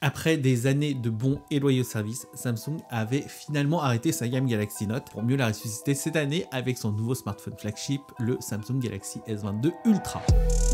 Après des années de bons et loyaux services, Samsung avait finalement arrêté sa gamme Galaxy Note pour mieux la ressusciter cette année avec son nouveau smartphone flagship, le Samsung Galaxy S22 Ultra.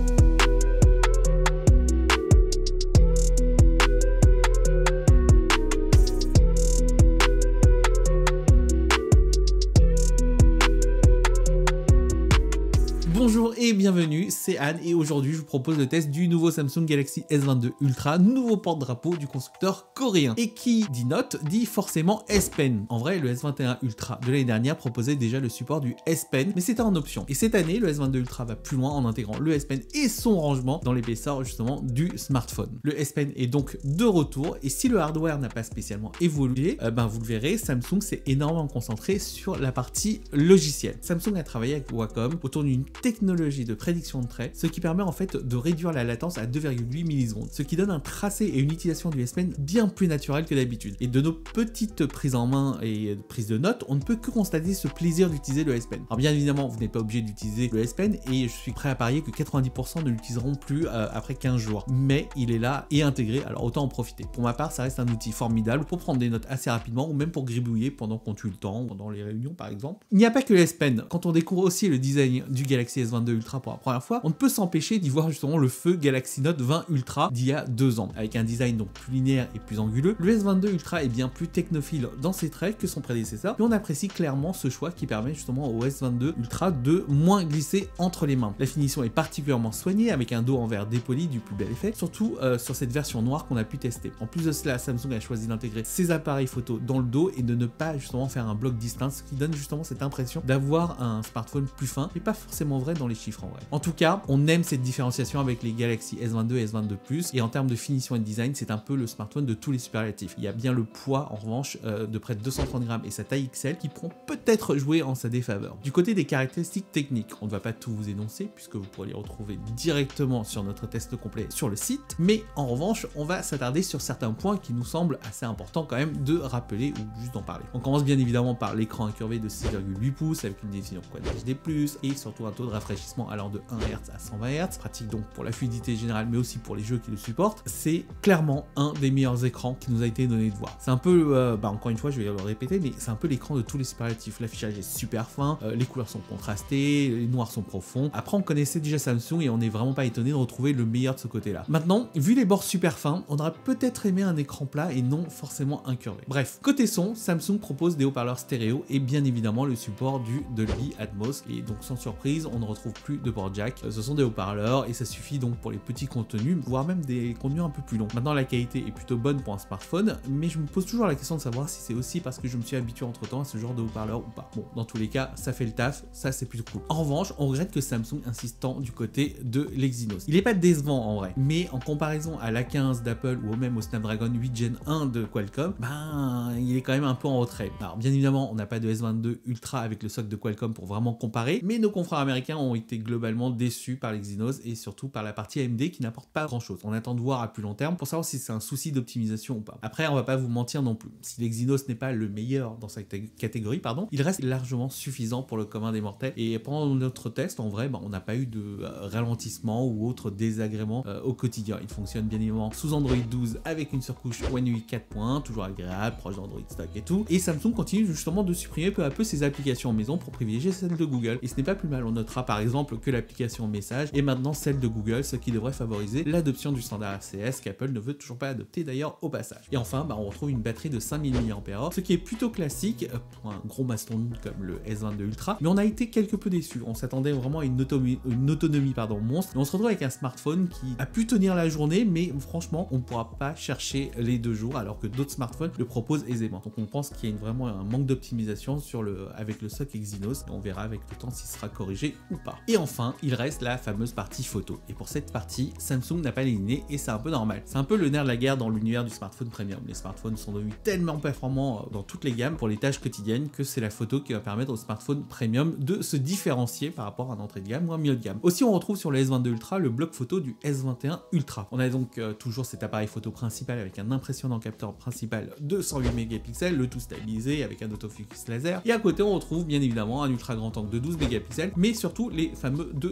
Bonjour et bienvenue, c'est Anne et aujourd'hui je vous propose le test du nouveau Samsung Galaxy S22 Ultra, nouveau porte-drapeau du constructeur coréen. Et qui dit Note dit forcément S Pen. En vrai, le S21 Ultra de l'année dernière proposait déjà le support du S Pen, mais c'était en option. Et cette année, le S22 Ultra va plus loin en intégrant le S Pen et son rangement dans l'épaisseur justement du smartphone. Le S Pen est donc de retour et si le hardware n'a pas spécialement évolué, vous le verrez, Samsung s'est énormément concentré sur la partie logicielle. Samsung a travaillé avec Wacom autour d'une technologie de prédiction de traits, ce qui permet en fait de réduire la latence à 2,8 millisecondes, ce qui donne un tracé et une utilisation du S Pen bien plus naturel que d'habitude. Et de nos petites prises en main et prises de notes, on ne peut que constater ce plaisir d'utiliser le S Pen. Alors bien évidemment, vous n'êtes pas obligé d'utiliser le S Pen et je suis prêt à parier que 90% ne l'utiliseront plus après 15 jours. Mais il est là et intégré, alors autant en profiter. Pour ma part, ça reste un outil formidable pour prendre des notes assez rapidement ou même pour gribouiller pendant qu'on tue le temps, pendant les réunions par exemple. Il n'y a pas que le S Pen. Quand on découvre aussi le design du Galaxy S22 Ultra pour la première fois, on ne peut s'empêcher d'y voir justement le feu Galaxy Note 20 Ultra d'il y a 2 ans. Avec un design donc plus linéaire et plus anguleux, le S22 Ultra est bien plus technophile dans ses traits que son prédécesseur et on apprécie clairement ce choix qui permet justement au S22 Ultra de moins glisser entre les mains. La finition est particulièrement soignée avec un dos en verre dépoli du plus bel effet, surtout sur cette version noire qu'on a pu tester. En plus de cela, Samsung a choisi d'intégrer ses appareils photo dans le dos et de ne pas justement faire un bloc distinct, ce qui donne justement cette impression d'avoir un smartphone plus fin et pas forcément vrai dans les chiffres en vrai. En tout cas, on aime cette différenciation avec les Galaxy S22 et S22 Plus et en termes de finition et de design, c'est un peu le smartphone de tous les superlatifs. Il y a bien le poids en revanche de près de 230 grammes et sa taille XL qui pourront peut-être jouer en sa défaveur. Du côté des caractéristiques techniques, on ne va pas tout vous énoncer puisque vous pourrez les retrouver directement sur notre test complet sur le site, mais en revanche, on va s'attarder sur certains points qui nous semblent assez importants quand même de rappeler ou juste d'en parler. On commence bien évidemment par l'écran incurvé de 6,8 pouces avec une définition Quad HD+, et surtout un taux de rafraîchissement allant de 1 Hz à 120 Hz, pratique donc pour la fluidité générale mais aussi pour les jeux qui le supportent. C'est clairement un des meilleurs écrans qui nous a été donné de voir. C'est un peu, encore une fois je vais le répéter, mais c'est un peu l'écran de tous les superlatifs. L'affichage est super fin, les couleurs sont contrastées, les noirs sont profonds. Après on connaissait déjà Samsung et on n'est vraiment pas étonné de retrouver le meilleur de ce côté-là. Maintenant, vu les bords super fins, on aurait peut-être aimé un écran plat et non forcément incurvé. Bref, côté son, Samsung propose des haut-parleurs stéréo et bien évidemment le support du Dolby Atmos et donc sans surprise, on ne retrouve plus de port jack. Ce sont des haut-parleurs et ça suffit donc pour les petits contenus, voire même des contenus un peu plus longs. Maintenant la qualité est plutôt bonne pour un smartphone, mais je me pose toujours la question de savoir si c'est aussi parce que je me suis habitué entre temps à ce genre de haut-parleur ou pas. Bon, dans tous les cas, ça fait le taf, ça c'est plutôt cool. En revanche, on regrette que Samsung insiste tant du côté de l'Exynos. Il n'est pas décevant en vrai, mais en comparaison à l'A15 d'Apple ou même au Snapdragon 8 Gen 1 de Qualcomm, il est quand même un peu en retrait. Alors bien évidemment, on n'a pas de S22 Ultra avec le socle de Qualcomm pour vraiment comparer, mais nos confrères américains ont été globalement déçus par l'Exynos et surtout par la partie AMD qui n'apporte pas grand chose. On attend de voir à plus long terme pour savoir si c'est un souci d'optimisation ou pas. Après, on va pas vous mentir non plus. Si l'Exynos n'est pas le meilleur dans sa catégorie, il reste largement suffisant pour le commun des mortels. Et pendant notre test, en vrai, on n'a pas eu de ralentissement ou autre désagrément au quotidien. Il fonctionne bien évidemment sous Android 12 avec une surcouche One UI 4.1, toujours agréable, proche d'Android stock et tout. Et Samsung continue justement de supprimer peu à peu ses applications maison pour privilégier celle de Google. Et ce n'est pas plus mal. On notera par exemple que l'application Message est maintenant celle de Google, ce qui devrait favoriser l'adoption du standard RCS qu'Apple ne veut toujours pas adopter d'ailleurs au passage. Et enfin, on retrouve une batterie de 5000 mAh, ce qui est plutôt classique pour un gros mastodonte comme le S22 Ultra, mais on a été quelque peu déçus. On s'attendait vraiment à une autonomie monstre, et on se retrouve avec un smartphone qui a pu tenir la journée, mais franchement, on ne pourra pas chercher les 2 jours, alors que d'autres smartphones le proposent aisément. Donc on pense qu'il y a vraiment un manque d'optimisation avec le socle Exynos, et on verra avec le temps s'il sera corrigé ou pas. Et enfin, il reste la fameuse partie photo. Et pour cette partie, Samsung n'a pas les nez et c'est un peu normal. C'est un peu le nerf de la guerre dans l'univers du smartphone premium. Les smartphones sont devenus tellement performants dans toutes les gammes pour les tâches quotidiennes que c'est la photo qui va permettre au smartphone premium de se différencier par rapport à un entrée de gamme ou un milieu de gamme. Aussi, on retrouve sur le S22 Ultra le bloc photo du S21 Ultra. On a donc toujours cet appareil photo principal avec un impressionnant capteur principal de 108 mégapixels, le tout stabilisé avec un autofocus laser. Et à côté, on retrouve bien évidemment un ultra grand angle de 12 mégapixels, mais surtout les fameux 2 téléphotos.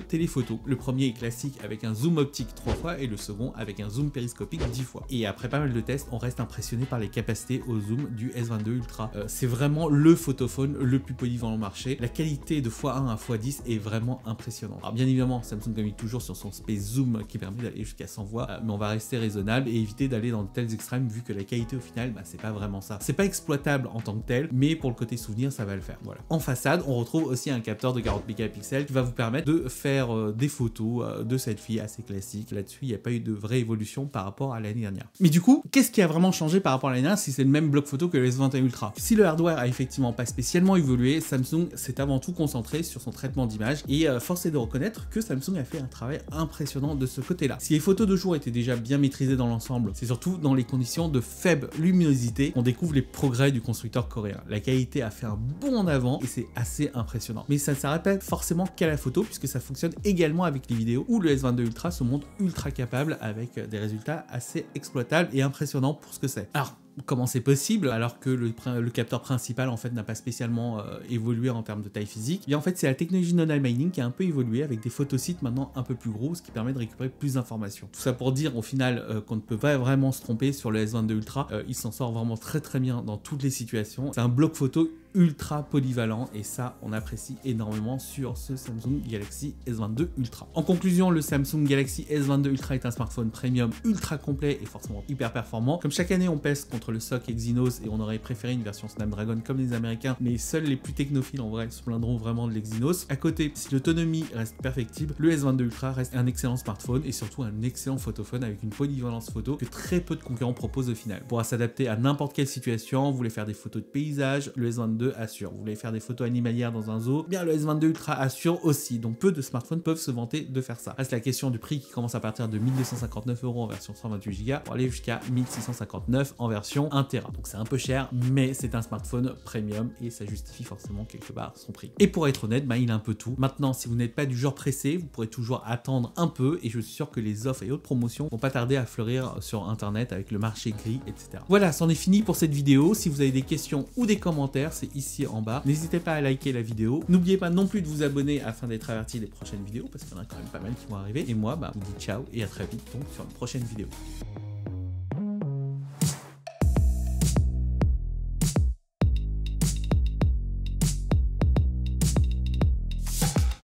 photos. Le premier est classique avec un zoom optique 3 fois et le second avec un zoom périscopique 10 fois. Et après pas mal de tests, on reste impressionné par les capacités au zoom du S22 Ultra. C'est vraiment le photophone le plus polyvalent au marché. La qualité de x1 à x10 est vraiment impressionnante. Alors bien évidemment, Samsung communique toujours sur son Space Zoom qui permet d'aller jusqu'à 100 voix, mais on va rester raisonnable et éviter d'aller dans de tels extrêmes vu que la qualité au final, c'est pas vraiment ça. C'est pas exploitable en tant que tel, mais pour le côté souvenir, ça va le faire. Voilà. En façade, on retrouve aussi un capteur de 40 mégapixels qui va vous permettre de faire des photos de selfie assez classiques. Là-dessus, il n'y a pas eu de vraie évolution par rapport à l'année dernière. Mais du coup, qu'est-ce qui a vraiment changé par rapport à l'année dernière si c'est le même bloc photo que le S21 Ultra? Si le hardware a effectivement pas spécialement évolué, Samsung s'est avant tout concentré sur son traitement d'image et force est de reconnaître que Samsung a fait un travail impressionnant de ce côté-là. Si les photos de jour étaient déjà bien maîtrisées dans l'ensemble, c'est surtout dans les conditions de faible luminosité qu'on découvre les progrès du constructeur coréen. La qualité a fait un bond en avant et c'est assez impressionnant. Mais ça ne s'arrête pas forcément qu'à la photo puisque ça fonctionne également avec les vidéos où le S22 Ultra se montre ultra capable avec des résultats assez exploitables et impressionnants pour ce que c'est. Alors, comment c'est possible alors que le capteur principal en fait n'a pas spécialement évolué en termes de taille physique? Et en fait c'est la technologie nodal mining qui a un peu évolué avec des photosites maintenant un peu plus gros, ce qui permet de récupérer plus d'informations. Tout ça pour dire au final qu'on ne peut pas vraiment se tromper sur le S22 Ultra, il s'en sort vraiment très bien dans toutes les situations. C'est un bloc photo ultra polyvalent et ça on apprécie énormément sur ce Samsung Galaxy S22 Ultra. En conclusion, le Samsung Galaxy S22 Ultra est un smartphone premium ultra complet et forcément hyper performant. Comme chaque année on pèse contre le SoC Exynos et on aurait préféré une version Snapdragon comme les Américains, mais seuls les plus technophiles en vrai se plaindront vraiment de l'Exynos. À côté, si l'autonomie reste perfectible, le S22 Ultra reste un excellent smartphone et surtout un excellent photophone avec une polyvalence photo que très peu de concurrents proposent au final. Il pourra s'adapter à n'importe quelle situation. Vous voulez faire des photos de paysage, le S22 assure. Vous voulez faire des photos animalières dans un zoo, bien le S22 Ultra assure aussi. Donc peu de smartphones peuvent se vanter de faire ça. Reste la question du prix qui commence à partir de 1259 € en version 128 Go pour aller jusqu'à 1659 en version 1 Tera. Donc c'est un peu cher, mais c'est un smartphone premium et ça justifie forcément quelque part son prix. Et pour être honnête, il a un peu tout. Maintenant, si vous n'êtes pas du genre pressé, vous pourrez toujours attendre un peu et je suis sûr que les offres et autres promotions vont pas tarder à fleurir sur internet avec le marché gris, etc. Voilà, c'en est fini pour cette vidéo. Si vous avez des questions ou des commentaires, c'est ici en bas. N'hésitez pas à liker la vidéo. N'oubliez pas non plus de vous abonner afin d'être averti des prochaines vidéos parce qu'il y en a quand même pas mal qui vont arriver. Et moi, je vous dis ciao et à très vite donc sur une prochaine vidéo.